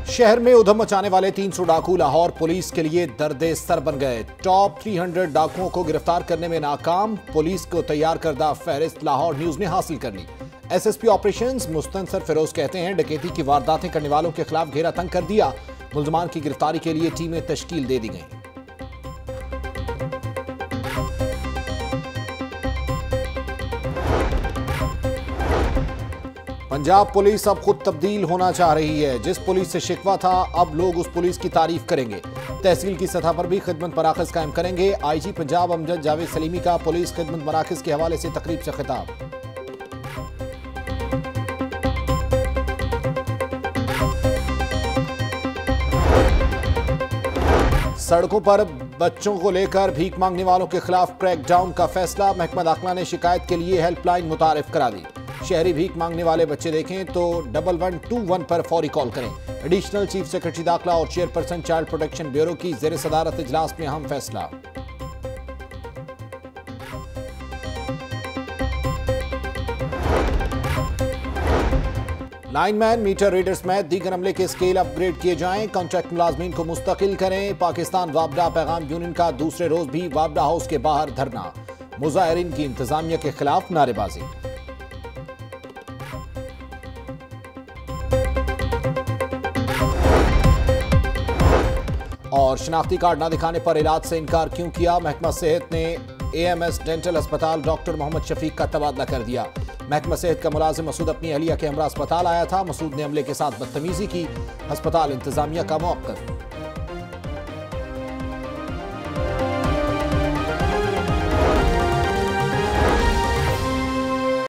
शहर में उधम मचाने वाले 300 डाकू लाहौर पुलिस के लिए दर्दे सर बन गए। टॉप 300 डाकुओं को गिरफ्तार करने में नाकाम। पुलिस को तैयार करदा फहरिस्त लाहौर न्यूज ने हासिल कर ली। एसएसपी ऑपरेशंस मुस्तनसर फिरोज कहते हैं, डकैती की वारदातें करने वालों के खिलाफ घेरा तंग कर दिया। मुल्जमान की गिरफ्तारी के लिए टीमें तश्कील दे दी गई। पंजाब पुलिस अब खुद तब्दील होना चाह रही है। जिस पुलिस से शिकवा था, अब लोग उस पुलिस की तारीफ करेंगे। तहसील की सतह पर भी खिदमत मराकज कायम करेंगे। आईजी पंजाब अमजद जावेद सलीमी का पुलिस खिदमत मराकज के हवाले से तकरीब से खिताब। सड़कों पर बच्चों को लेकर भीख मांगने वालों के खिलाफ क्रैकडाउन का फैसला। महकमा दाखिला ने शिकायत के लिए हेल्पलाइन मुतारिफ करा दी। शहरी भीख मांगने वाले बच्चे देखें तो 1121 पर फौरी कॉल करें। एडिशनल चीफ सेक्रेटरी दाखिला और चेयरपर्सन चाइल्ड प्रोटेक्शन ब्यूरो की ज़ेर सदारत इजलास में अहम फैसला। लाइनमैन, मीटर रीडर समेत दीगर अमले के स्केल अपग्रेड किए जाएं। कॉन्ट्रैक्ट मुलाजमीन को मुस्तकिल करें। पाकिस्तान वापडा पैगाम यूनियन का दूसरे रोज भी वापडा हाउस के बाहर धरना। मुजाहिरीन की इंतजामिया के खिलाफ नारेबाजी। और शनाख्ती कार्ड न दिखाने पर इलाज से इनकार क्यों किया? महकमा सेहत ने एएमएस डेंटल अस्पताल डॉक्टर मोहम्मद शफीक का तबादला कर दिया। महकमा सेहत का मुलाजिम मसूद अपनी अहलिया के हमरा अस्पताल आया था। मसूद ने अमले के साथ बदतमीजी की। अस्पताल इंतजामिया का मौक़िफ़।